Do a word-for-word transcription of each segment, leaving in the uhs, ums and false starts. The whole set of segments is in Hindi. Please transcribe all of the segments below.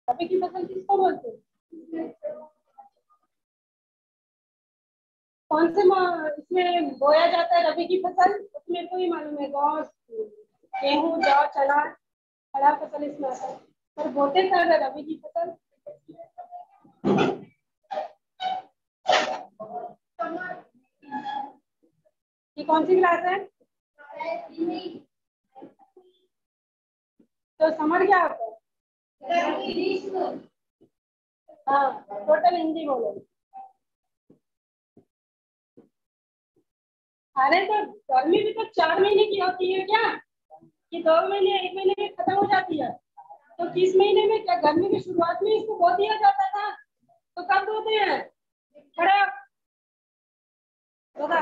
रबी की फसल किसको बोलते हैं? कौन से इसमें बोया जाता है रबी की फसल? उसमें को ही मालूम है, गाँव गेहूँ जौ चना खड़ा फसल इसमें आता है। पर बोते कब है रबी की फसल? ये कौन सी क्लास है? तो समर क्या होता है? हाँ, टोटल हिंदी बोलो। अरे तो गर्मी भी तो चार महीने की होती है क्या? कि दो महीने एक महीने में खत्म हो जाती है? तो किस महीने में, क्या गर्मी की शुरुआत में इसको बो दिया जाता था? तो कब बोते हैं? खड़े बता।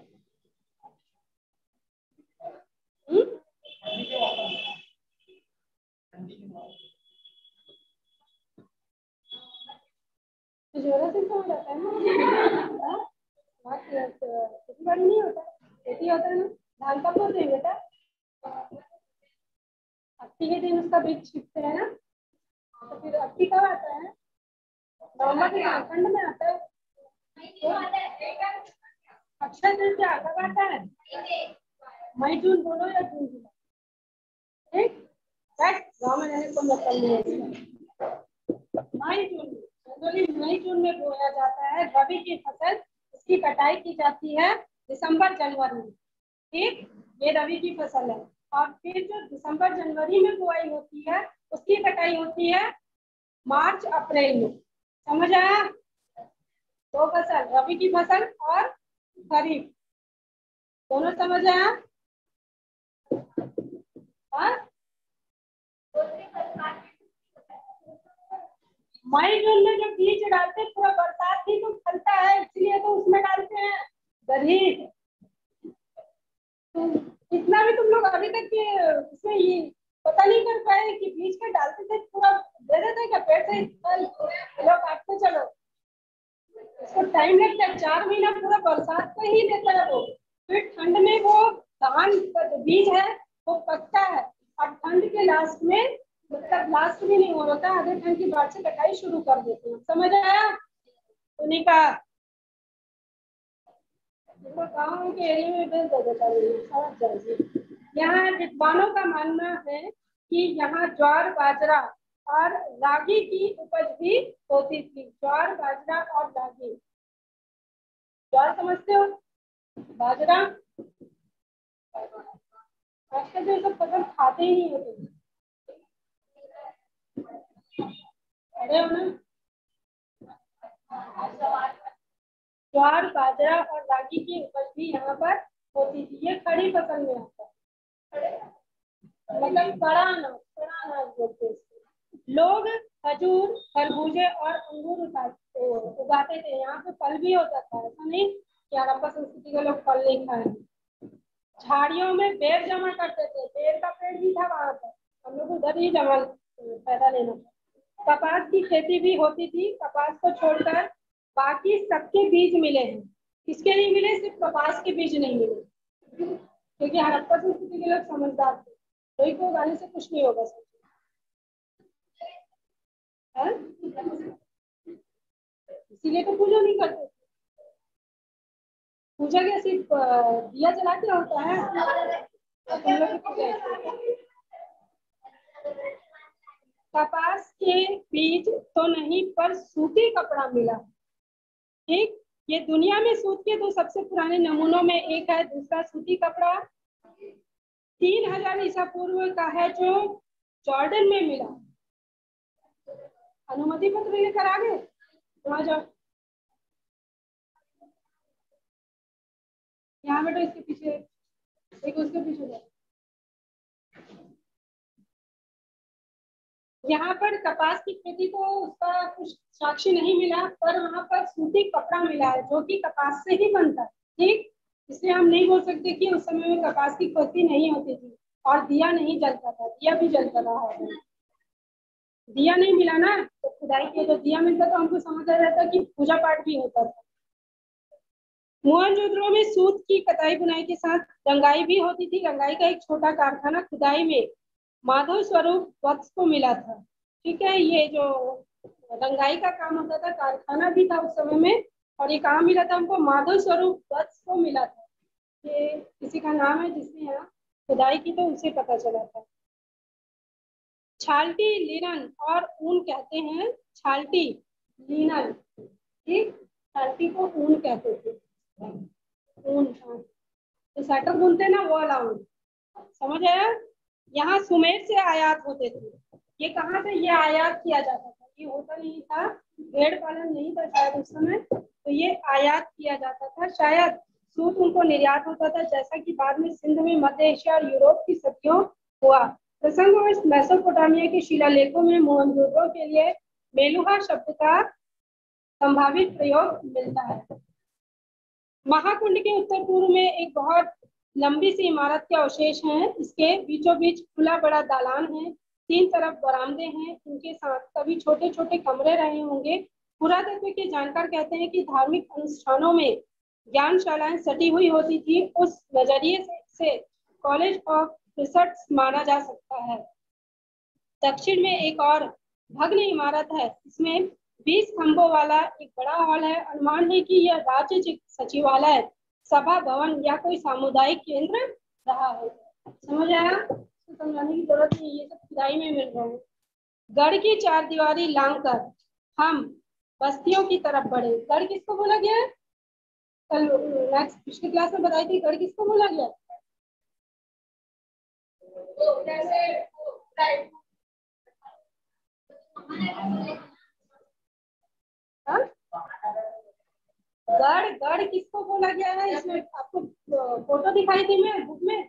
जोरों से हो जाता है ना? खेती बाड़ी नहीं होता, खेती होता है ना। धान कब बोते हैं बेटा? अक्की के दिन उसका बीज छिपते हैं ना, तो फिर अक्की कब आता है? नवंबर के झारखंड में आता है। अक्षय तृतीया कब आता है? मई जून बोलो या जून जुलाई? ठीक, गाँव में रहने को मतलब नहीं है। मई जून जनवरी मई जून में बोया जाता है रबी की फसल। इसकी कटाई की जाती है दिसंबर जनवरी में। ठीक, ये रबी की फसल है। और फिर जो दिसंबर जनवरी में बुआई होती है उसकी कटाई होती है मार्च अप्रैल में। समझ आया? दो फसल, रबी की फसल और खरीफ, दोनों समझ आया? हाँ, मई जून में जो बीज डालते हैं पूरा बरसात ही तो फलता है, इसलिए तो उसमें डालते हैं गरीब। तो इतना भी तुम लोग अभी तक के उसमें ये पता नहीं कर पाए कि बीज में डालते थे पूरा दे देते क्या पेड़ से लोग काटते चलो? इसको टाइम लगता है, चार महीना पूरा बरसात का ही देता है वो। फिर ठंड में वो धान बीज है वो पकता है और ठंड के लास्ट में, मतलब लास्ट में नहीं हो रहा था, आधे ठंड की बाद से कटाई शुरू कर देते हैं। समझ आया? उन्हीं का गाँव के एरिया में बेच देता है। यहाँ विद्वानों का मानना है कि यहाँ ज्वार बाजरा और रागी की उपज भी होती थी। ज्वार बाजरा और रागी, ज्वार समझते हो, बाजरा आजकल जो सब फसल खाते ही नहीं होते। अरे हो ना, ज्वार बाजरा और रागी की उपज भी यहाँ पर होती थी। ये खड़ी फसल में आता है, मतलब बड़ा अनाज, बड़ा अनाज बोलते हैं। लोग खजूर खरबूजे और अंगूर उगाते उगाते थे। यहाँ पे फल भी होता था, ऐसा नहीं कि हड़प्पा संस्कृति के लोग फल नहीं खाए। झाड़ियों में बेर जमा करते थे, बेर का पेड़ भी था वहां पर, हम लोग उधर ही जमा पैदा लेना था। कपास की खेती भी होती थी। कपास को छोड़कर बाकी सबके बीज मिले हैं। किसके नहीं मिले? सिर्फ कपास के बीज नहीं मिले, क्योंकि हड़प्पा संस्कृति के लोग समझदार थे, कोई को उगाने से कुछ नहीं होगा। इसीलिए तो पूजा नहीं करते। पूजा क्या सिर्फ दिया जला के होता है? कपास के बीज तो नहीं पर सूती कपड़ा मिला। ठीक, ये दुनिया में सूत के दो सबसे पुराने नमूनों में एक है। दूसरा सूती कपड़ा तीन हजार ईसा पूर्व का है जो जॉर्डन में मिला। अनुमति पत्र लेकर आ गए वहां जाओ। यहाँ बेटा इसके पीछे, एक उसके पीछे जाओ। यहाँ पर कपास की खेती को उसका कुछ साक्ष्य नहीं मिला, पर वहां पर सूती कपड़ा मिला है जो कि कपास से ही बनता है। ठीक, इसलिए हम नहीं बोल सकते कि उस समय में कपास की खेती नहीं होती थी और दिया नहीं जलता था। दिया भी जलता रहा है, दिया नहीं मिला ना, तो खुदाई के जो दिया मिलता तो हमको समझ आ जाता कि पूजा पाठ भी होता था। मोहनजोदड़ो में सूत की कताई बुनाई के साथ रंगाई भी होती थी। रंगाई का एक छोटा कारखाना खुदाई में माधव स्वरूप वत्स को मिला था। ठीक है। ये जो रंगाई का काम होता था, कारखाना भी था उस समय में, और ये काम मिला था हमको माधव स्वरूप वत्स को मिला था। ये किसी का नाम है जिसने यहाँ खुदाई की, तो उसे पता चला था। छाल्टी लिनन और ऊन कहते हैं। छाल्टी लिनन, ठीक, छाल्टी को ऊन कहते थे। ऊन, हाँ, तो स्वेटर बुनते ना, वो वाला ऊन, समझ आया। यहाँ सुमेर से आयात होते थे। ये कहाँ से ये आयात किया जाता था, ये होता नहीं था, भेड़ पालन नहीं था शायद उस समय, तो ये आयात किया जाता था। शायद सूत उनको निर्यात होता था, जैसा कि बाद में सिंध में मध्य एशिया और यूरोप की सदियों हुआ। प्रसंगवश मेसोपोटामिया के शिलालेखों में मोहनजोदड़ो के लिए मेलुहा शब्द का संभावित प्रयोग मिलता है। महाकुंड के उत्तर पूर्व में एक बहुत लंबी सी इमारत के अवशेष हैं। इसके बीचों बीच खुला बड़ा दालान है, तीन तरफ बरामदे हैं, इनके साथ कभी छोटे छोटे कमरे रहे होंगे। पुरातत्व के जानकार कहते हैं कि धार्मिक अनुष्ठानों में ज्ञानशालाएं सटी हुई होती थी। उस नजरिए से, से कॉलेज ऑफ रिसर्च माना जा सकता है। दक्षिण में एक और भग्न इमारत है, इसमें बीस खंभों वाला एक बड़ा हॉल है। अनुमान है कि यह राज्य सचिवालय, सभा भवन या कोई सामुदायिक केंद्र रहा है। समझ आया, तो समझाने की जरूरत नहीं, ये सब खुदाई में मिल रहा है। गढ़ की चार दीवारी लांघकर हम बस्तियों की तरफ बढ़े। गढ़ किसको बोला गया है? कल नेक्स्ट पिछली क्लास में बताई थी, गढ़ किसको बोला गया? गढ़ गढ़ किसको बोला गया है? इसमें आपको फोटो दिखाई थी मैं बुक में।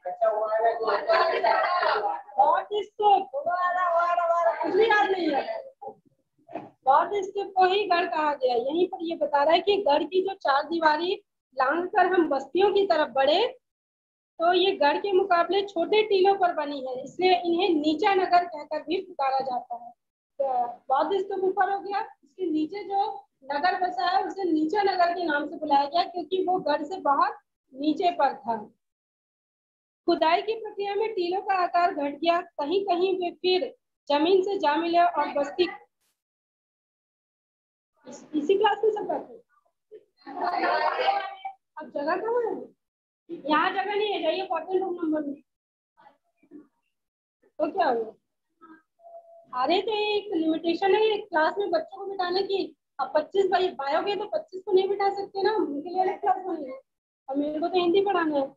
कुछ भी याद नहीं है, बहुत स्टेप को ही गढ़ कहा गया। यहीं पर ये बता रहा है कि गढ़ की जो चार दीवारी लांघ कर हम बस्तियों की तरफ बढ़े, तो ये गढ़ के मुकाबले छोटे टीलों पर बनी है, इसलिए इन्हें नीचा नगर कहकर भी पुकारा जाता है। बौद्ध स्तूप ऊपर हो गया, इसके नीचे जो नगर बसा है उसे नीचा नगर के नाम से बुलाया गया, क्योंकि वो गढ़ से बहुत नीचे पर था। खुदाई की प्रक्रिया में टीलों का आकार घट गया, कहीं कहीं वे फिर जमीन से जा मिले और बस्ती। इस, इसी क्लास में सब बैठे। अब जगह कहाँ है? यहाँ जगह नहीं है, जाइए फोर्टीन रूम नंबर में। तो क्या हुआ? अरे तो एक लिमिटेशन है एक क्लास में बच्चों को बिठाने की। अब पच्चीस भाई पाओगे तो पच्चीस को नहीं बिठा सकते ना, उनके लिए अलग क्लास बनी है, और मेरे को तो हिंदी पढ़ाना है।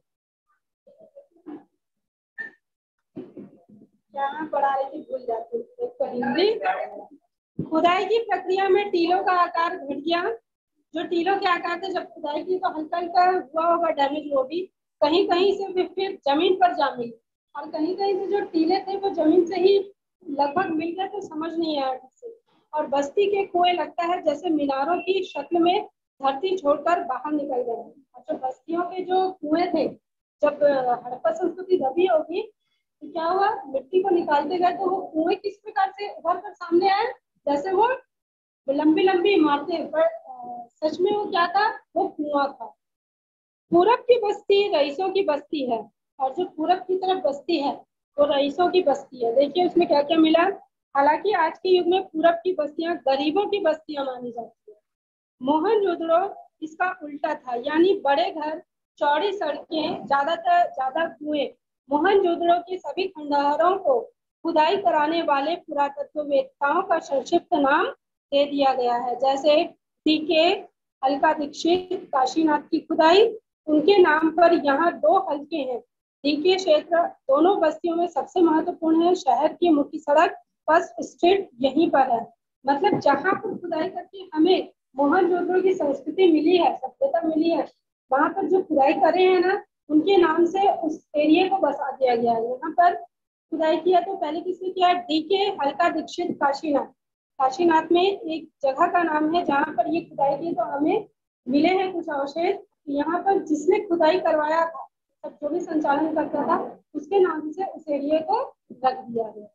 क्या पढ़ा रही थी भूल जाती हूँ, एक तो हिंदी। खुदाई की प्रक्रिया में टीलों का आकार घट गया। जो टीलों के आकार थे, जब खुदाई की तो हल्का हल्का हुआ होगा डैमेज, वो भी कहीं कहीं से वे फिर जमीन पर जा मिली, और कहीं कहीं से जो टीले थे वो जमीन से ही लगभग मिल गए, तो समझ नहीं आया ठीक से। और बस्ती के कुएं लगता है जैसे मीनारों की शक्ल में धरती छोड़कर बाहर निकल गए। और जो बस्तियों के जो कुएं थे, जब हड़प्पा संस्कृति दबी होगी तो क्या हुआ, मिट्टी को निकालते गए तो वो कुएं किस प्रकार से उभर कर सामने आए, जैसे वो लंबी लंबी इमारतें, पर सच में वो क्या था, वो कुआं था। पूरब की बस्ती रईसों की बस्ती है, और जो पूरब की तरफ बस्ती है वो रईसों की बस्ती है। देखिए उसमें क्या क्या मिला। हालांकि आज के युग में पूरब की बस्तियां गरीबों की बस्तियां मानी जाती है। मोहनजोदड़ो इसका उल्टा था, यानी बड़े घर, चौड़ी सड़कें, ज्यादातर ज्यादा कुएं। मोहनजोदड़ो के सभी खंडहरों को खुदाई कराने वाले पुरातत्ववेत्ताओं का संक्षिप्त नाम दे दिया गया है, जैसे डीके हल्का दीक्षित, काशीनाथ की खुदाई, उनके नाम पर यहाँ दो हल्के हैं। डीके क्षेत्र दोनों बस्तियों में सबसे महत्वपूर्ण है। शहर की मुख्य सड़क फर्स्ट स्ट्रीट यहीं पर है। मतलब जहाँ पर खुदाई करके हमें मोहनजोदड़ो की संस्कृति मिली है, सभ्यता मिली है, वहां पर जो खुदाई करे हैं ना, उनके नाम से उस एरिया को बसा दिया गया है। यहाँ पर खुदाई किया तो पहले किसने किया? डीके हल्का दीक्षित, काशीनाथ। काशीनाथ में एक जगह का नाम है जहाँ पर ये खुदाई की, तो हमें मिले हैं कुछ अवशेष। यहाँ पर जिसने खुदाई करवाया था, सब जो भी संचालन करता था, उसके नाम से उस एरिया को रख दिया गया।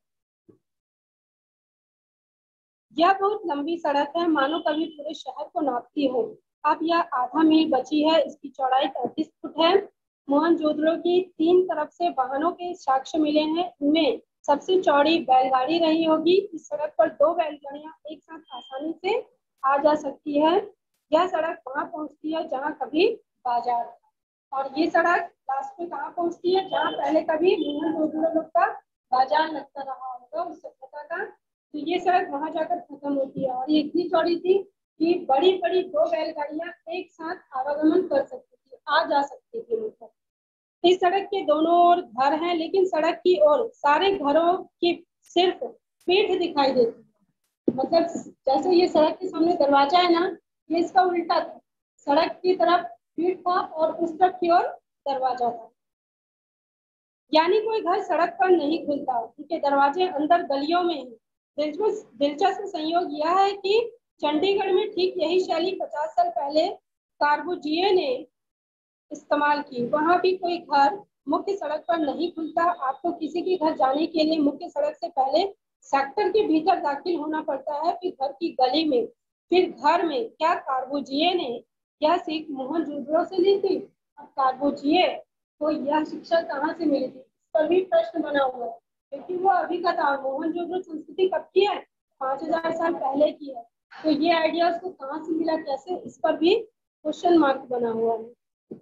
यह बहुत लंबी सड़क है, मानो कभी पूरे शहर को नापती हो। अब यह आधा मील बची है, इसकी चौड़ाई पैंतीस फुट है। मोहनजोदड़ो की तीन तरफ से वाहनों के साक्ष्य मिले हैं, इनमें सबसे चौड़ी बैलगाड़ी रही होगी। इस सड़क पर दो बैलगाड़ियां एक साथ आसानी से आ जा सकती है। यह सड़क वहां पहुंचती है जहां कभी बाजार, और ये सड़क लास्ट में कहाँ पहुंचती है, जहाँ पहले कभी मोहनजोदड़ो लोग का बाजार लगता रहा होगा उस सभ्यता का। तो ये सड़क वहां जाकर खत्म होती है, और ये इतनी चौड़ी थी कि बड़ी बड़ी दो बैलगाड़ियां एक साथ आवागमन कर सकती थी, आ जा सकती थी। मतलब इस सड़क के दोनों ओर घर हैं, लेकिन सड़क की ओर सारे घरों की सिर्फ पीठ दिखाई देती है। मतलब जैसे ये सड़क के सामने दरवाजा है ना, ये इसका उल्टा था। सड़क की तरफ पीठ था और उस तरफ की ओर दरवाजा था। यानी कोई घर सड़क पर नहीं खुलता, उनके दरवाजे अंदर गलियों में हैं। दिलचस्प दिलचस्प संयोग यह है कि चंडीगढ़ में ठीक यही शैली पचास साल पहले कार्बुजिए ने इस्तेमाल की। वहां भी कोई घर मुख्य सड़क पर नहीं खुलता। आपको किसी के घर जाने के लिए मुख्य सड़क से पहले सेक्टर के भीतर दाखिल होना पड़ता है, फिर घर की गली में, फिर घर में। क्या कार्बुजिए ने यह सीख मोहनजोदड़ो से ली थी? अब कार्बुजिए को यह शिक्षा कहाँ से मिली थी, इस पर भी प्रश्न बना हुआ है, क्योंकि वो अभी का था। मोहनजोदड़ो संस्कृति कब की है? पांच हजार साल पहले की है। तो ये आइडिया उसको कहाँ से मिला, कैसे, इस पर भी क्वेश्चन मार्क बना हुआ है।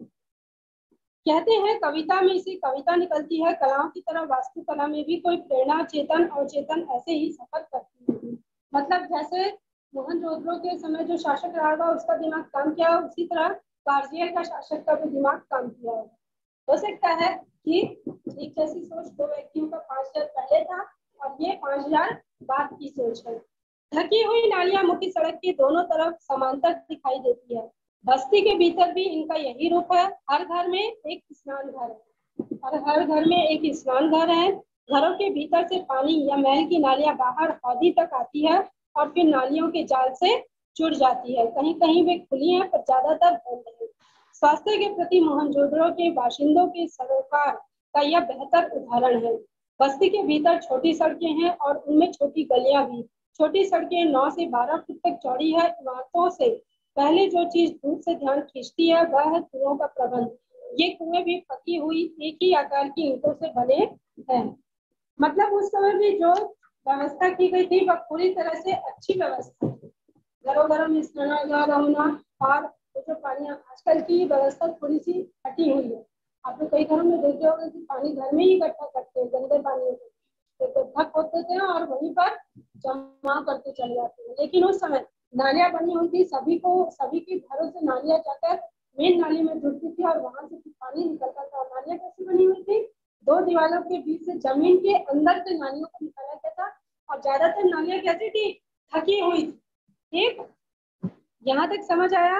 कहते हैं कविता में से कविता निकलती है, कलाओं की तरह वास्तुकला में भी कोई प्रेरणा चेतन और चेतन ऐसे ही सफर करती है। मतलब जैसे मोहनजोदड़ो के समय जो शासक रहा था उसका दिमाग काम किया, उसी तरह कार्जियर का शासक का भी दिमाग काम किया। हो सकता है कि एक जैसी सोच दो व्यक्तियों का पांच हजार पहले था और ये पांच हजार बाद की सोच है। ढकी हुई नालियां मुख्य सड़क के दोनों तरफ समांतर दिखाई देती है। बस्ती के भीतर भी इनका यही रूप है। हर घर में एक स्नान घर है, और हर घर में एक स्नान घर है। घरों के भीतर से पानी या महल की नालियां बाहर हौदी तक आती है और फिर नालियों के जाल से जुड़ जाती है। कहीं कहीं वे खुली हैं पर ज्यादातर बंद है। स्वास्थ्य के प्रति मोहनजोदड़ो के बाशिंदों के सरोकार का यह बेहतर उदाहरण है। बस्ती के भीतर छोटी सड़कें हैं और उनमें छोटी गलियां भी। छोटी सड़कें नौ से बारह फुट तक चौड़ी है। इमारतों से पहले जो चीज दूर से ध्यान खींचती है वह है कुओं का प्रबंध। ये कुएं भी पकी हुई एक ही आकार की ईंटों से बने हैं। मतलब उस समय भी जो व्यवस्था की गई थी वह पूरी तरह से अच्छी व्यवस्था थी। घरों घरों में स्नानागार होना, और जो पानी, आजकल की व्यवस्था थोड़ी सी हटी हुई है। आप लोग कई घरों में देखे होंगे कि पानी घर में ही इकट्ठा करते हैं, गंदे पानी तो ढक होते थे और वहीं पर जमा करके चले जाते हैं। लेकिन उस समय नालियां बनी हुई थी, सभी को सभी के घरों से नालियां जाकर मेन नाली में जुड़ती थी और वहां से पानी निकलता था। नालियां कैसे बनी हुई थी? दो दीवारों के बीच से जमीन के अंदर से नालियों को निकाला गया था, और ज्यादातर नालियां कैसी थी? ढकी हुई थी। ठीक, यहाँ तक समझ आया?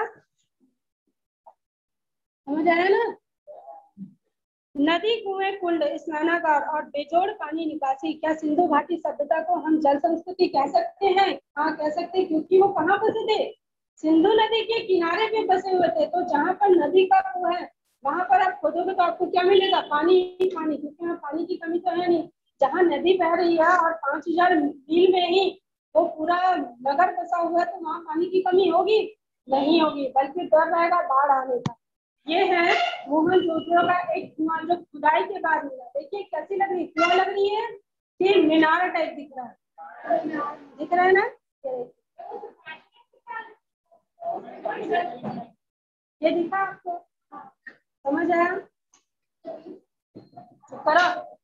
समझ आया ना? नदी, कुएं, कुंड, स्नानागार और बेजोड़ पानी निकासी, क्या सिंधु घाटी सभ्यता को हम जल संस्कृति कह सकते हैं? हाँ कह सकते हैं, क्योंकि वो कहाँ बसे थे? सिंधु नदी के किनारे पे बसे हुए थे। तो जहाँ पर नदी का कुआं है वहां पर आप खोदोगे तो आपको क्या मिलेगा? पानी ही पानी, क्योंकि यहाँ पानी की कमी तो है नहीं। जहाँ नदी बह रही है और पांच हजार मील में ही वो पूरा नगर बसा हुआ है, तो वहाँ पानी की कमी होगी? नहीं होगी, बल्कि डर रहेगा बाढ़ आने का। ये है मोहनजोदड़ो का एक कुआं जो खुदाई के बाद मिला। देखिए कैसी लग रही, कुआं लग रही है कि मीनार टाइप दिख रहा है? दिख रहा है ना? ये दिखा आपको? समझ आया? करो।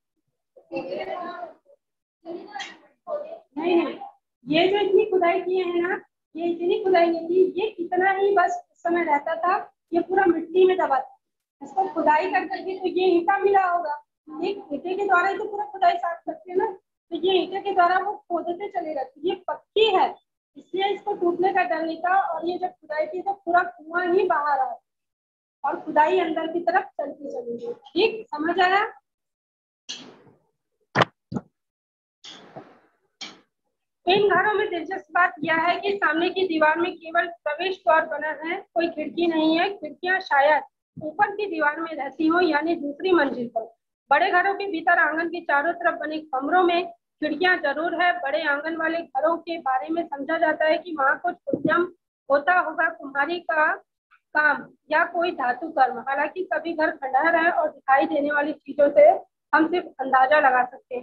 नहीं नहीं, ये जो इतनी खुदाई किए हैं ना, ये इतनी खुदाई नहीं की, ये इतना ही बस उस समय रहता था। ये पूरा मिट्टी में दबा था। इसको खुदाई कर करके तो ये ईंटा मिला होगा। एक ईंटे के द्वारा ही तो पूरा खुदाई साफ करते हैं ना, तो ये ईंटे के द्वारा वो खोदते चले रहते। ये पक्की है, इसलिए इसको टूटने का डर नहीं था। और ये जब खुदाई की तो पूरा कुआं ही बाहर आया और खुदाई अंदर की तरफ चलती चली गई। ठीक, समझ आया? इन घरों में दिलचस्प बात यह है कि सामने की दीवार में केवल प्रवेश द्वार बना है, कोई खिड़की नहीं है। खिड़कियां शायद ऊपर की दीवार में रहती हो, यानी दूसरी मंजिल पर। बड़े घरों के भीतर आंगन के चारों तरफ बने कमरों में खिड़कियां जरूर है। बड़े आंगन वाले घरों के बारे में समझा जाता है कि वहां कुछ उद्यम होता होगा, कुम्हारी का काम या कोई धातु कर्म। हालांकि सभी घर खंडहर है और दिखाई देने वाली चीजों से हम सिर्फ अंदाजा लगा सकते हैं।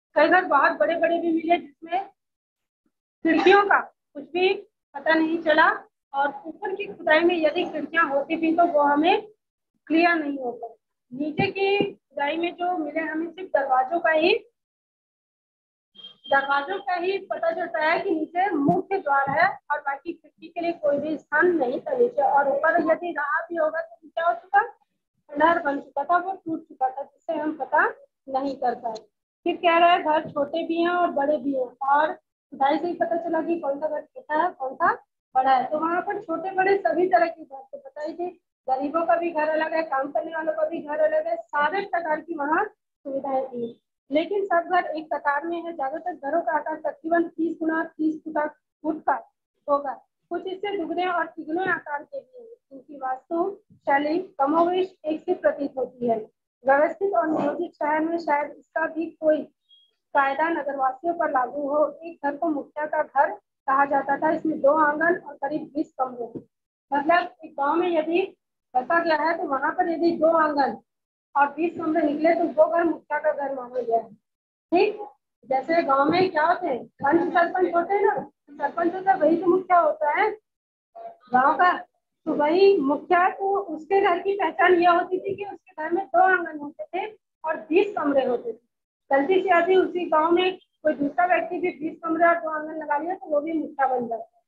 कई घर बहुत बड़े बड़े भी मिले जिसमें खिड़कियों का कुछ भी पता नहीं चला, और ऊपर की खुदाई में यदि खिड़कियां होती भी तो वो हमें क्लियर नहीं होता। नीचे की खुदाई में जो मिले हमें सिर्फ दरवाजों का ही दरवाजों का ही पता चलता है कि नीचे मुख्य द्वार है और बाकी खिड़की के लिए कोई भी स्थान नहीं था नीचे। और ऊपर यदि रहा भी होगा तो क्या हो चुका, खंडहर बन चुका था, वो टूट चुका था, जिससे हम पता नहीं कर पाए। फिर कह रहा है घर छोटे भी हैं और बड़े भी हैं, और खुदाई से ही पता चला कि कौन सा घर छोटा है कौन सा बड़ा है। तो वहाँ पर छोटे बड़े सभी तरह की घर थे, बताइए कि गरीबों का भी घर अलग है, काम करने वालों का भी घर अलग है, सारे प्रकार की वहाँ सुविधाएं थी। लेकिन सब घर एक कतार में है। ज्यादातर घरों का आकार तकरीबन तीस गुना तीस फुट का होगा। कुछ इससे दुगने और तिगुने आकार के भी हैं। इनकी वास्तु शैली कमोवेश एक से प्रतीत होती है। व्यवस्थित और नियोजित शहर में शायद इसका भी कोई कायदा नगरवासियों पर लागू हो। एक घर को मुखिया का घर कहा जाता था। इसमें दो आंगन और करीब बीस कमरे हैं। मतलब एक गांव में यदि बसा गया है तो वहां पर यदि दो आंगन और बीस कमरे निकले तो वो घर मुखिया का घर माना गया है। ठीक, जैसे गांव में क्या होते हैं, पंच सरपंच होते हैं ना, सरपंच होता है वही तो मुखिया होता है गांव का। तो वही मुखिया, तो उसके घर की पहचान यह होती थी कि उसके घर में दो आंगन होते थे और बीस कमरे होते थे। गलती से यदि उसी गांव में कोई दूसरा व्यक्ति भी बीस कमरे और दो आंगन लगा लिया तो वो भी मुखिया बन जाता है।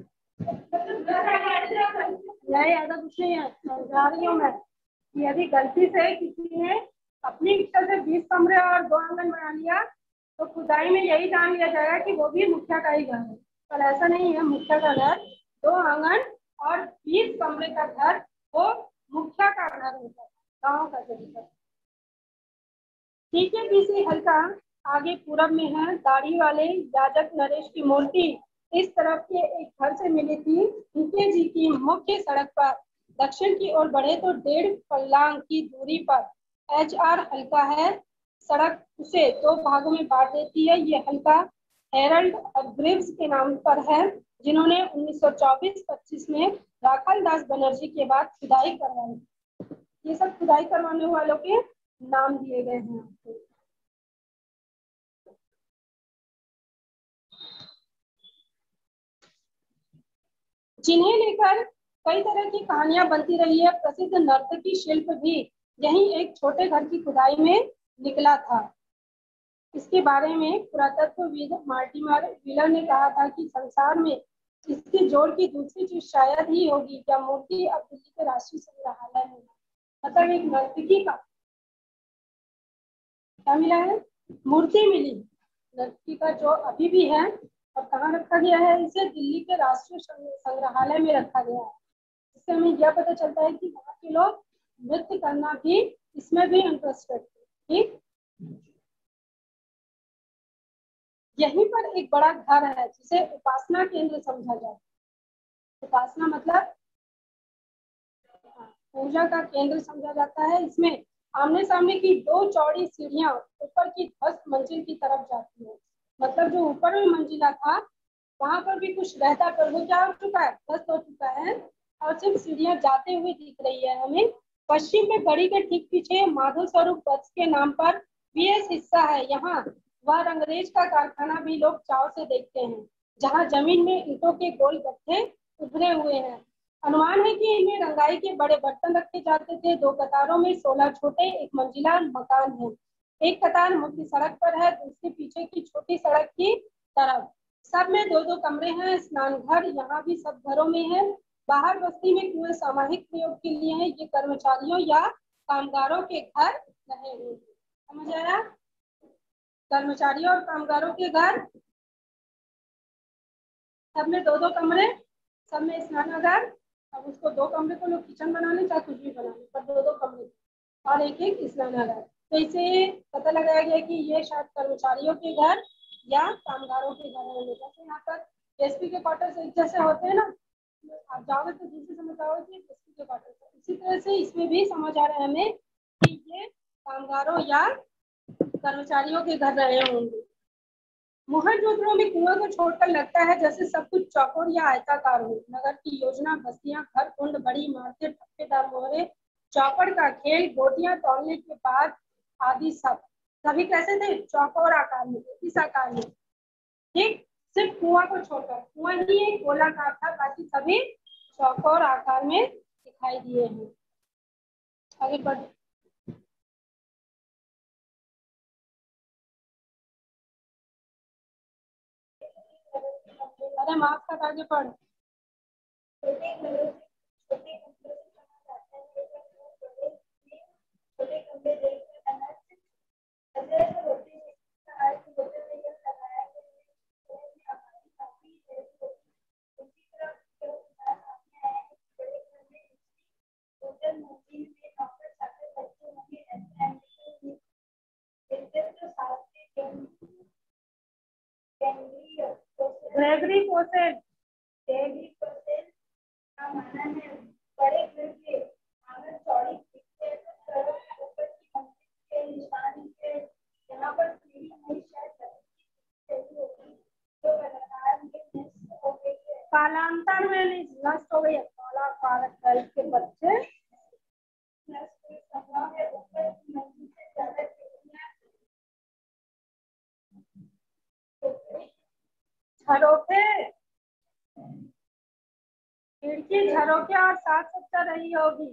यही आधा कुछ नहीं है, समझा रही हूँ मैं। यदि गलती से किसी ने अपनी इच्छा से बीस कमरे और दो आंगन बना लिया तो खुदाई में यही जान लिया जाएगा कि वो भी मुखिया का ही घर है। पर ऐसा नहीं है, मुखिया का घर दो आंगन और बीस कमरे का घर वो मुखिया का घर होता है, गाँव का जरूर। ठीक है, किसी हल्का आगे पूरब में है दाढ़ी वाले याजक नरेश की मूर्ति इस तरफ के एक घर से मिली थी। उनके जी की मुख्य सड़क पर दक्षिण की ओर बढ़े तो डेढ़ फर्लांग की दूरी पर एच आर हल्का है। सड़क उसे दो भागों में बांट देती है। ये हल्का हेरल्ड ग्रीव्स के नाम पर है, जिन्होंने उन्नीस सौ चौबीस पच्चीस में राखाल दास बनर्जी के बाद खुदाई करवाई। ये सब खुदाई करवाने वालों के नाम दिए गए हैं। जिन्हें लेकर कई तरह की कहानियां बनती रही है। प्रसिद्ध नर्तकी शिल्प भी यही एक छोटे घर की खुदाई में निकला था। इसके बारे में पुरातत्वविद मार्टिमर व्हीलर ने कहा था कि संसार में इसके जोड़ की दूसरी चीज शायद ही होगी। क्या मूर्ति अब दिल्ली के राष्ट्रीय संग्रहालय में, मतलब एक नर्तकी का क्या मिला है, मूर्ति मिली नर्तकी का, जो अभी भी है। और कहाँ रखा गया है, इसे दिल्ली के राष्ट्रीय संग्रहालय में रखा गया है। इससे हमें यह पता चलता है कि वहाँ के लोग नृत्य करना भी इसमें भी इंटरेस्टेड थे। ठीक, यहीं पर एक बड़ा घर है जिसे उपासना केंद्र समझा जाए। उपासना मतलब पूजा का केंद्र समझा जाता है। इसमें आमने सामने की दो चौड़ी सीढ़ियां ऊपर की ध्वस्त मंजिल की तरफ जाती है। मतलब जो ऊपर में मंजिला था वहां पर भी कुछ रहता, पर वो क्या हो चुका है, ध्वस्त हो चुका है और सिर्फ सीढ़ियां जाते हुए दिख रही है हमें। पश्चिम में गढ़ी के ठीक पीछे माधव स्वरूप वत्स के नाम पर भी एक हिस्सा है। यहाँ वह रंगरेज का कारखाना भी लोग चाव से देखते हैं, जहाँ जमीन में ईंटों के गोल गड्ढे उभरे हुए हैं। अनुमान है कि इनमें रंगाई के बड़े बर्तन रखे जाते थे। दो कतारों में सोलह छोटे एक मंजिला मकान है। एक कतार मुख्य सड़क पर है, दूसरी पीछे की छोटी सड़क की तरफ। सब में दो दो कमरे हैं। स्नान घर यहाँ भी सब घरों में है। बाहर बस्ती में कुएं सामूहिक प्रयोग के लिए है। ये कर्मचारियों या कामगारों के घर रहे हुए, समझ आया, कर्मचारियों और कामगारों के घर। सब में दो दो कमरे, सब में स्नानागार। अब उसको दो कमरे को लोग किचन बना ले चाहे कुछ भी बना ले, पर दो दो कमरे और एक एक स्नानागार। तो इसे पता लगाया गया कि ये शायद कर्मचारियों के घर या कामगारों के घर होंगे। जैसे यहाँ पर एसपी के क्वार्टर्स एक जैसे होते हैं ना, आप जाओगे तो दूसरी समझ आओगे कि एसपी के क्वार्टर्स। इसी तरह से इसमें भी समझ आ रहा है हमें कि ये कामगारों या कर्मचारियों के घर रहे होंगे। मोहनजोदड़ो में कुआं को छोड़कर लगता है जैसे सब कुछ चौकोर या आयताकार हो। नगर की योजना, बस्तियां, घर, कुंड, बड़ी इमारतें, ठप्पेदार मोहरे, चौपड़ का खेल, गोटियां तोड़ने के बाद आदि सब सभी कैसे थे, चौकोर आकार में, इस आकार में, ठीक। सिर्फ कुआं को छोड़कर, कुआं ही एक गोलाकार था, बाकी सभी चौकोर आकार में दिखाई दिए हैं। आगे बढ़। अरे माफ कर, आगे बढ़। ग्रेगरी पोसेट, ग्रेगरी पोसेट का मानना है बड़े घर के आंगन चौड़ी सड़क के ऊपर की मंजिल के निशान से यहाँ पर सीढ़ी नहीं शायद तो लगातार में नष्ट हो गई है, कालांतर में नष्ट हो गई है। काला काला के बच्चे नष्ट संभव है, ऊपर की मंजिल से ज्यादा झरोखे, खिड़की झरोखे और साफ सुथरा रही होगी।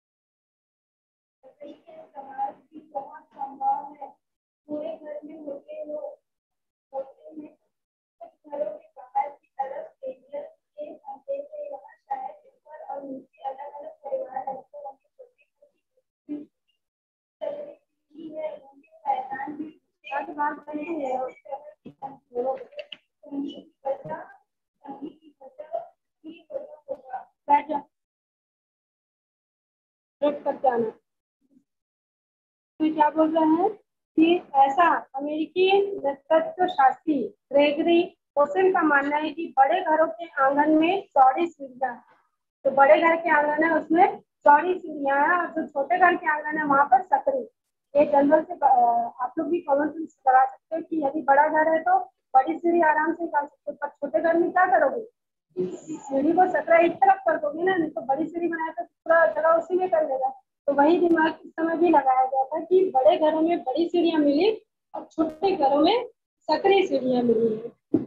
समाज की बहुत संभव है, पूरे घर में होते हो होते हैं, घरों के बाहर की तरफ टेबल के संकेत से यहाँ शायद ऊपर और नीचे अलग अलग परिवार रहते होंगे, छोटी छोटी है, उनके पैदान भी आज बात नहीं है। कर जाना, तो क्या बोल रहे हैं कि ऐसा अमेरिकी नृतत्व शास्त्री ग्रेगरी पोसेल का मानना है कि बड़े घरों के आंगन में चौड़ी सीढ़ियां, तो बड़े घर के आंगन है उसमें चौड़ी सीढ़ियां हैं, और जो छोटे घर के आंगन है वहां पर सकरी। ये जनरल से आप लोग भी कॉमन सेंस करा सकते हो कि यदि बड़ा घर है तो बड़ी सीढ़ी आराम से कर सकते हो, पर छोटे घर में क्या करोगे, सीढ़ी को सकरा एक तरफ कर दोगे ना, नहीं तो बड़ी सीढ़ी बनाया तो पूरा जगह उसी में कर लेगा। तो वही दिमाग इस समय भी लगाया गया था कि बड़े घरों में बड़ी सीढ़ियां मिली और छोटे घरों में सकरी सीढ़ियां मिली है।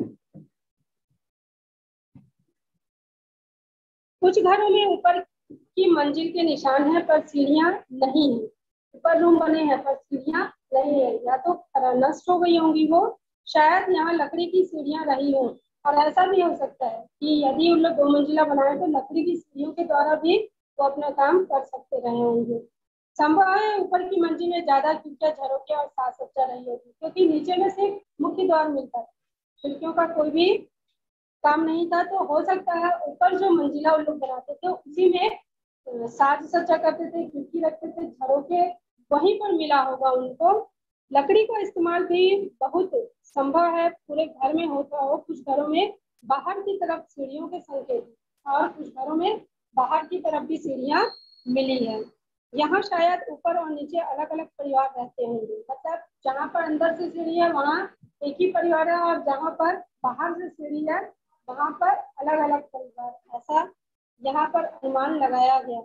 कुछ घरों में ऊपर की मंजिल के निशान है पर सीढ़ियां नहीं है, ऊपर रूम बने हैं पर सीढ़ियां नहीं है, या तो नष्ट हो गई होंगी वो, शायद यहाँ लकड़ी की सीढ़ियां रही हो, और ऐसा भी हो सकता है कि यदि उन लोग दो मंजिला बनाए तो लकड़ी की सीढ़ियों के द्वारा भी वो अपना काम कर सकते रहे होंगे। संभव है ऊपर की मंजिल में ज्यादा खिड़कियां झरोखे और साफ सुथरा रही होगी, क्योंकि नीचे में सिर्फ मुख्य द्वार मिलता है, खिड़कियों का कोई भी काम नहीं था, तो हो सकता है ऊपर जो मंजिला उन लोग बनाते थे उसी में साज सज्जा करते थे, खिड़की रखते थे, झरोखे वहीं पर मिला होगा उनको। लकड़ी का इस्तेमाल भी बहुत संभव है पूरे घर में होता हो, कुछ घरों में बाहर की तरफ सीढ़ियों के संकेत और कुछ घरों में बाहर की तरफ भी सीढ़ियां मिली है। यहाँ शायद ऊपर और नीचे अलग अलग परिवार रहते होंगे, मतलब जहाँ पर अंदर से सीढ़ी है वहाँ एक ही परिवार है, और जहाँ पर बाहर से सीढ़ी है वहां पर अलग अलग परिवार, ऐसा यहाँ पर अनुमान लगाया गया।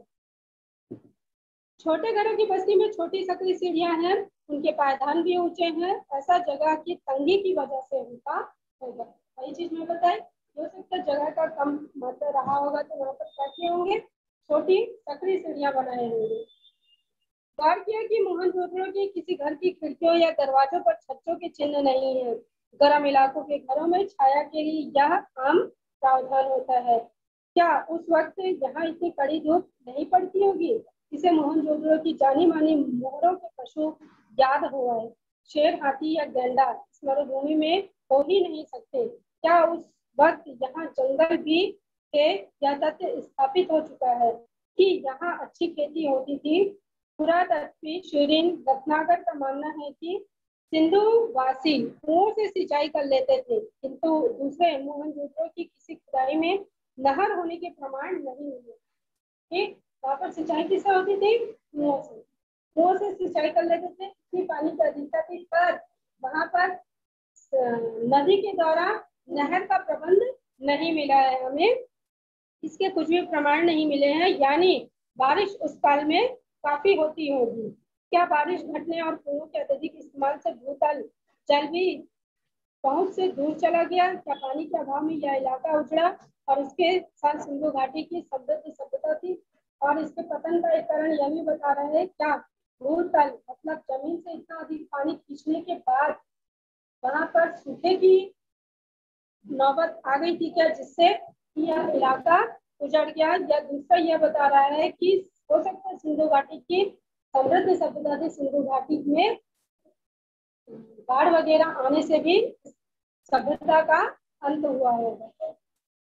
छोटे घरों की बस्ती में छोटी सकरी सीढ़ियां हैं, उनके पायदान भी ऊंचे हैं, ऐसा जगह की तंगी की वजह से उनका होगा। वही चीज मैं बताई, हो सकता है जगह का कम मतलब रहा होगा तो वहां पर क्या किए होंगे, छोटी सकरी सीढ़ियां बनाए होंगे। गौर किया कि मोहनजोदड़ो की किसी घर की खिड़कियों या दरवाजों पर छज्जों के चिन्ह नहीं है। गर्म इलाकों के घरों में छाया के लिए यह आम प्रावधान होता है। क्या उस वक्त यहाँ इतनी कड़ी धूप नहीं पड़ती होगी? इसे मोहनजोदड़ो की जानी मानी मोहरों के पशु याद हुआ है। शेर, हाथी या गैंडा इस मरुभूमि में हो ही नहीं सकते। क्या उस वक्त यहाँ जंगल भी थे? यह तथ्य स्थापित हो चुका है कि यहाँ अच्छी खेती होती थी। पुरातत्वी शिरीन रत्नाकर का मानना है कि सिंधु वासी कुओं से सिंचाई कर लेते थे, किंतु दूसरे मोहनजोदड़ो की किसी खुदाई में नहर होने के प्रमाण नहीं मिले। ठीक, वहाँ पर सिंचाई किससे होती थी? कुओं से, कुओं से सिंचाई कर लेते थे, इतनी पानी की अधिकता थी, पर वहाँ पर नदी के द्वारा नहर का प्रबंध नहीं मिला है, हमें इसके कुछ भी प्रमाण नहीं मिले हैं, यानी बारिश उस काल में काफी होती होगी। क्या बारिश घटने और कुओं के अत्यधिक इस्तेमाल से भूतल जल भी पहुंच से दूर चला गया? क्या पानी के अभाव में यह इलाका उजड़ा और इसके साथ सिंधु घाटी की समृद्ध सभ्यता थी? और इसके पतन का एक कारण यह भी बता रहे हैं, क्या भूतल मतलब जमीन से इतना अधिक पानी खींचने के बाद वहां पर सूखे की नौबत आ गई थी क्या, जिससे यह इलाका उजड़ गया? या दूसरा यह बता रहा है कि हो सकता है सिंधु घाटी की समृद्ध सभ्यता थी, सिंधु घाटी में बाढ़ वगैरह आने से भी सभ्यता का अंत हुआ होगा।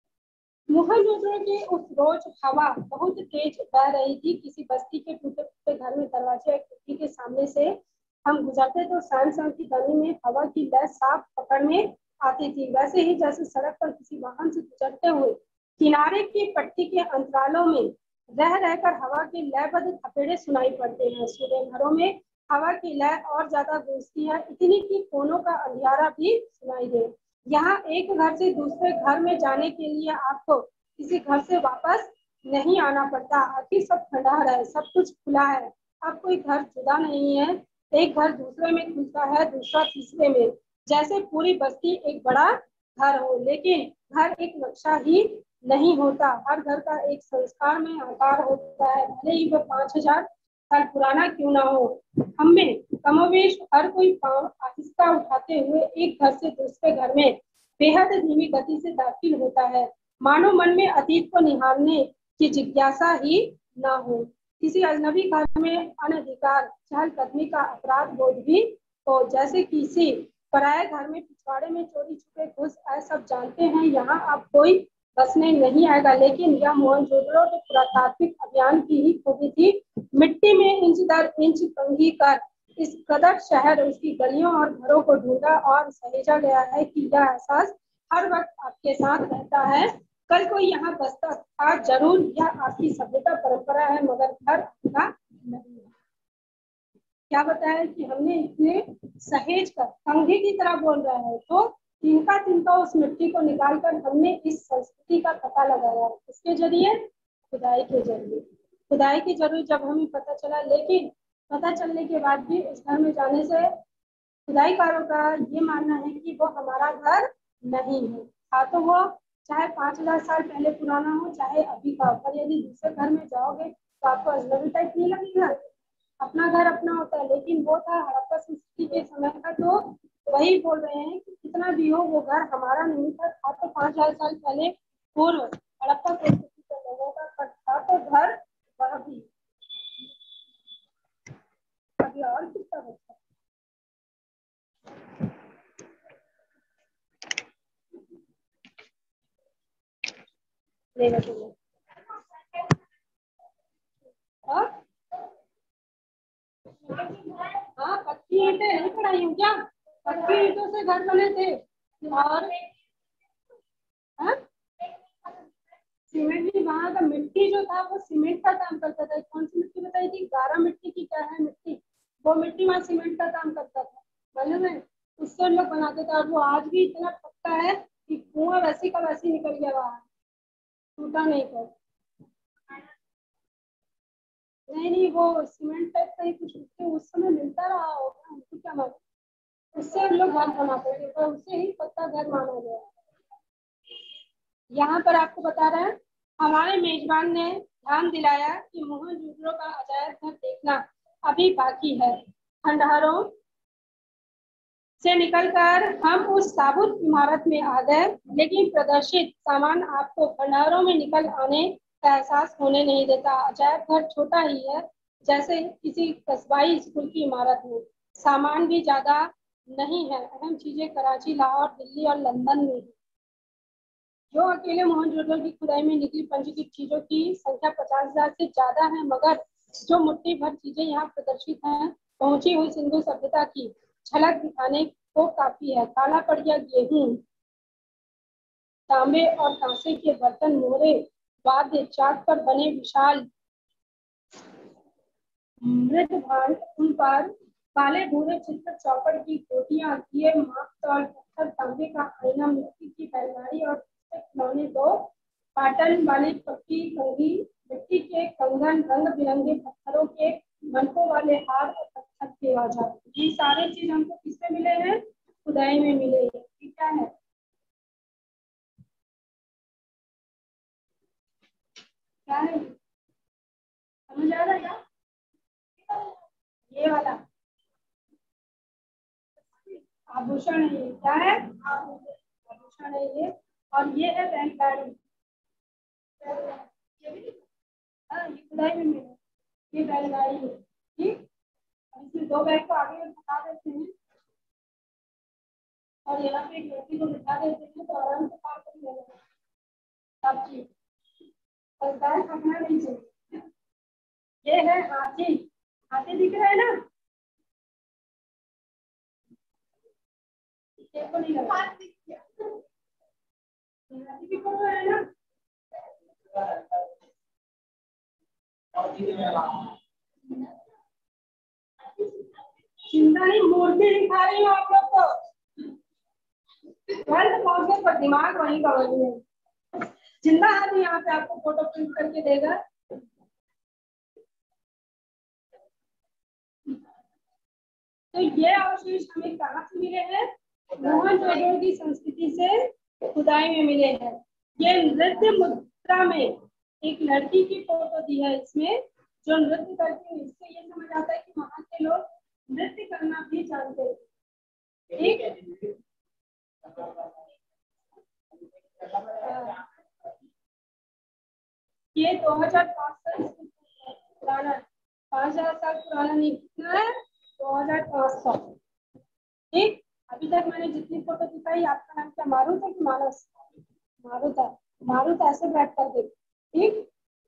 मोहनजोदड़ो की उस रोज हवा बहुत तेज बह रही थी। किसी बस्ती के टूटे फूटे घर में दरवाजे या खिड़की के सामने से हम गुजरते तो शान शान की ध्वनि में हवा की लय साफ पकड़ में आती थी। वैसे ही जैसे सड़क पर किसी वाहन से गुजरते हुए किनारे की पट्टी के अंतरालों में रह रहकर हवा की लयबद्ध थपेड़े सुनाई पड़ते हैं। सूर्य घरों में हवा की लय और ज्यादा गूंजती है, इतनी की कोनों का अंधियारा भी सुनाई दे। यहाँ एक घर से दूसरे घर में जाने के लिए आपको किसी घर से वापस नहीं आना पड़ता। आखिर सब खंडहर है, सब कुछ खुला है, अब कोई घर जुदा नहीं है। एक घर दूसरे में खुलता है, दूसरा तीसरे में, जैसे पूरी बस्ती एक बड़ा घर हो। लेकिन घर एक नक्शा ही नहीं होता, हर घर का एक संस्कार में आकार होता है, भले ही वह पांच हजार साल पुराना क्यों ना हो। हमें कमोवेश हर कोई पांव आहिस्ता उठाते हुए एक घर से दूसरे घर में बेहद धीमी गति से दाखिल होता है, मानो मन में अतीत को निहारने की जिज्ञासा ही ना हो। किसी अजनबी घर में अनधिकार चहलकदमी का अपराध बोध भी हो, जैसे किसी पराये घर में पिछवाड़े में चोरी छुपे घुस आए। सब जानते हैं यहाँ अब कोई बसने नहीं आएगा, लेकिन यह मोहनजोदड़ो के पुरातात्विक अभियान की ही खूबी थी। मिट्टी में इंच दर इंच कंघी कर इस कदर शहर, उसकी गलियों और घरों को ढूंढा और सहेजा गया है कि यह एहसास हर वक्त आपके साथ रहता है, कल कोई यहाँ बसता था जरूर। यह आपकी सभ्यता परंपरा है, मगर घर आपका नहीं है। क्या बताया कि हमने इतने सहेज कर कंघी की तरह बोल रहा है, तो तिनका तिनका उस मिट्टी को निकाल कर हमने इस संस्कृति का पता लगाया। इसके जरिए खुदाई के जरिए खुदाई के जरिए जब हमें पता चला, लेकिन पता चलने के बाद भी उस घर में जाने से खुदाईकारों का ये मानना है कि वो हमारा घर नहीं है। हाँ, तो वो चाहे पांच हजार साल पहले पुराना हो, चाहे अभी का, पर यदि दूसरे घर में जाओगे तो आपको अजनबी टाइप नहीं लगेगा। अपना घर अपना होता है, लेकिन वो था हड़प्पा संस्कृति के समय का, तो वही बोल रहे हैं कि कितना भी हो वो घर हमारा नहीं था। था तो पांच हजार साल पहले पूर्व हड़प्पा संस्कृति के लोगों का था, तो घर वह भी। अभी और कितना बचा लेना चाहिए? हाँ, पक्की ईंटें नहीं पढ़ाई हूँ क्या? पक्की ईंटों से घर बने थे। और हाँ? सीमेंट भी, वहां का मिट्टी जो था वो सीमेंट का काम करता था। कौन सी मिट्टी बताई थी? गारा मिट्टी की क्या है मिट्टी, वो मिट्टी वहां सीमेंट का काम करता था, मालूम है? उससे लोग बनाते थे। और वो आज भी इतना पक्का है कि कुआं वैसी का वैसी निकल गया, वहां टूटा नहीं था। नहीं नहीं, वो सीमेंट टाइप का ही कुछ उस समय मिलता रहा होगा, हमको क्या मालूम। उससे हम लोग घर बनाते थे, तो उससे ही पक्का घर माना गया। यहाँ पर आपको बता रहे हैं, हमारे मेजबान ने ध्यान दिलाया कि मोहनजोदड़ो का अजायब घर देखना अभी बाकी है। खंडहरों से निकलकर हम उस साबुत इमारत में आ गए, लेकिन प्रदर्शित सामान आपको खंडहरों में निकल आने का एहसास होने नहीं देता। अजायब घर छोटा ही है, जैसे किसी कस्बाई स्कूल की इमारत में। सामान भी ज्यादा नहीं है, अहम चीजें कराची, लाहौर, दिल्ली और लंदन में है। जो अकेले मोहनजोदड़ो की खुदाई में निकली पंजीकृत चीजों की संख्या पचास हजार से ज्यादा है, मगर जो मुट्ठी भर चीजें यहाँ प्रदर्शित हैं, पहुंची हुई सिंधु सभ्यता की झलक दिखाने को काफी है। काला पड़ गया गेहूं, तांबे और कांसे के बर्तन, मोहरे, वाद्य, चाक पर बने विशाल मृत भांड, उन पर काले भूरे चित्र चौपड़ की कोटियां, दिए, माप तौल, पत्थर, तांबे का आईना, मिट्टी की बैलगाड़ी और खिलौने, दो पाटन वाली पक्की कंघी, मिट्टी के कंगन, रंग बिरंगे पत्थरों के मनकों वाले हार और पत्थर के औजार, ये सारे चीज हमको किससे मिले हैं? खुदाई में मिले हैं। ये क्या है? क्या है? समझ आ रहा है क्या? ये वाला आभूषण है। ये क्या है? आभूषण है ये। और ये है बैलगाड़ी। हाँ, ये खुदाई में मिले, ये बैलगाड़ी है। ठीक, इसमें दो बैग को आगे में बता देते हैं और यहाँ पे एक लड़की को बिठा देते हैं तो आराम से काम कर लेगा सब चीज, बस बैग थकना नहीं चाहिए। ये है हाथी। हाथी दिख रहा है ना? देखो नहीं लगा, हाथी की फोटो है ना? चिंता नहीं, मूर्ति दिखा रही हूँ आप लोग को। ट्वेल्थ पहुंचने पर दिमाग वहीं का वहीं है। जिंदा आदमी यहाँ पे आपको फोटो प्रिंट करके देगा। तो ये अवशेष हमें कहाँ से मिले हैं? मोहनजोदड़ो की संस्कृति से खुदाई में मिले हैं। ये नृत्य मुद्रा में एक लड़की की फोटो दी है इसमें, जो नृत्य करती है। इससे ये समझ आता है कि वहां के लोग नृत्य करना भी जानते हैं। ठीक, ये दो हजार पाँच साल पुराना, पाँच हजार साल पुराना नहीं, कितना है? दो हजार पाँच सौ। ठीक, अभी तक मैंने जितनी फोटो दिखाई, आपका नाम क्या मारुत है कि मानस? मारुत है। मारुत ऐसे बैठ कर देख। ठीक,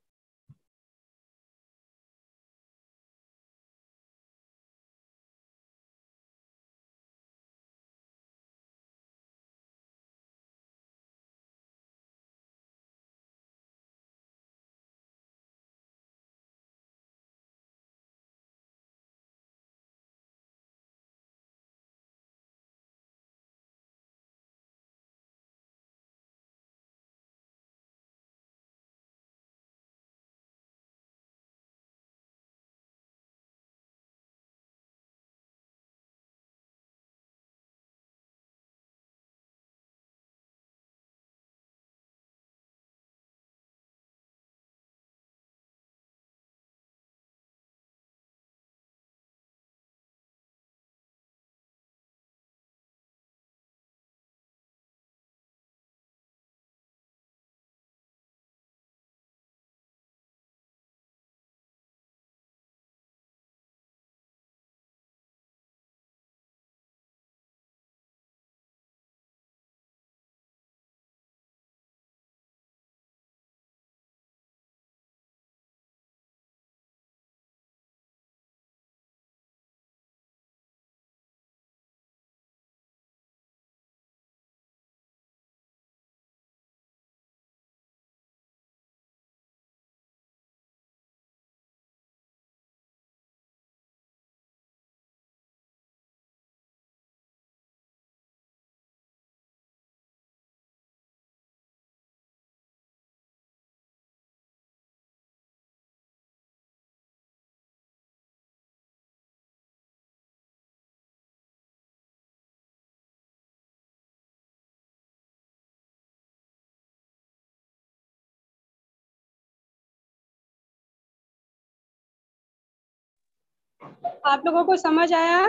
आप लोगों को समझ आया?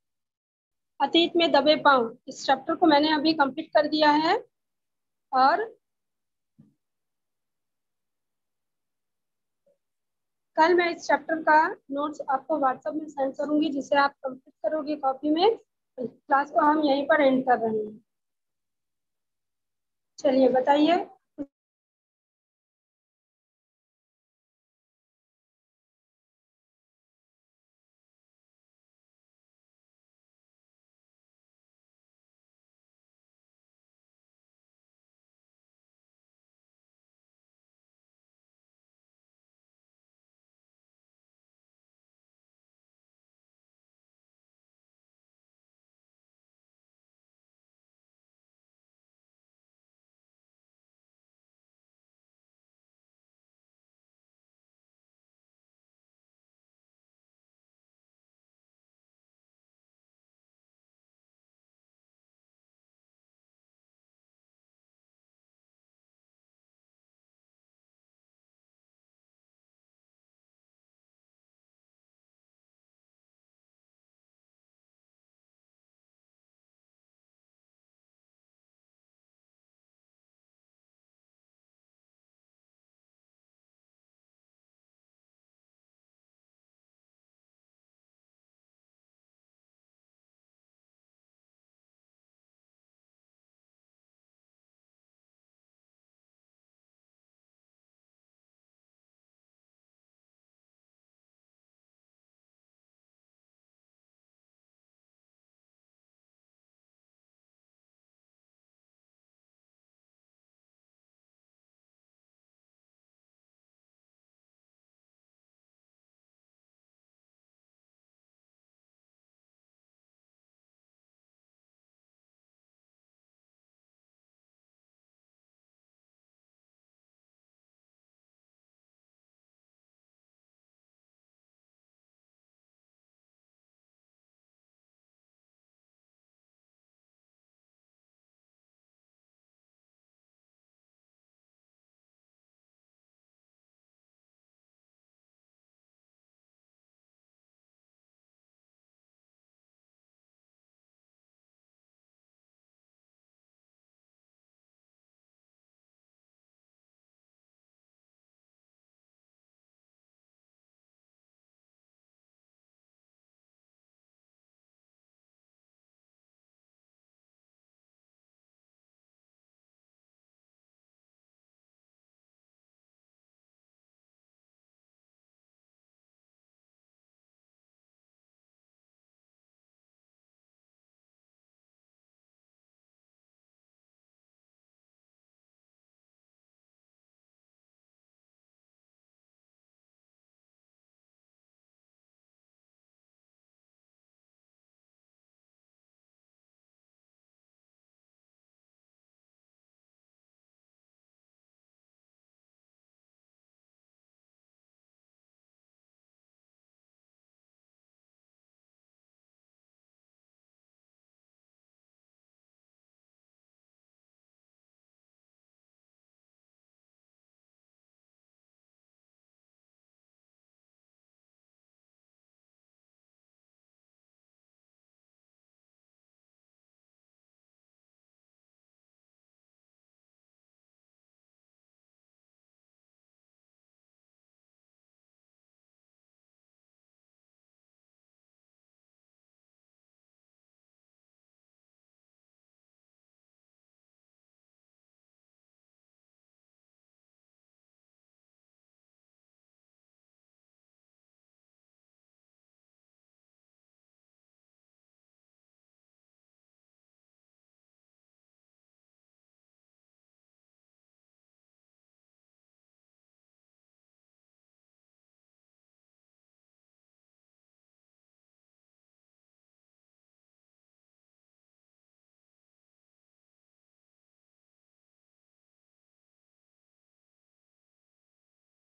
अतीत में दबे पांव, इस चैप्टर को मैंने अभी कंप्लीट कर दिया है और कल मैं इस चैप्टर का नोट्स आपको व्हाट्सएप में सेंड करूंगी, जिसे आप कंप्लीट करोगे कॉपी में। क्लास को हम यहीं पर एंड कर रहे हैं। चलिए बताइए।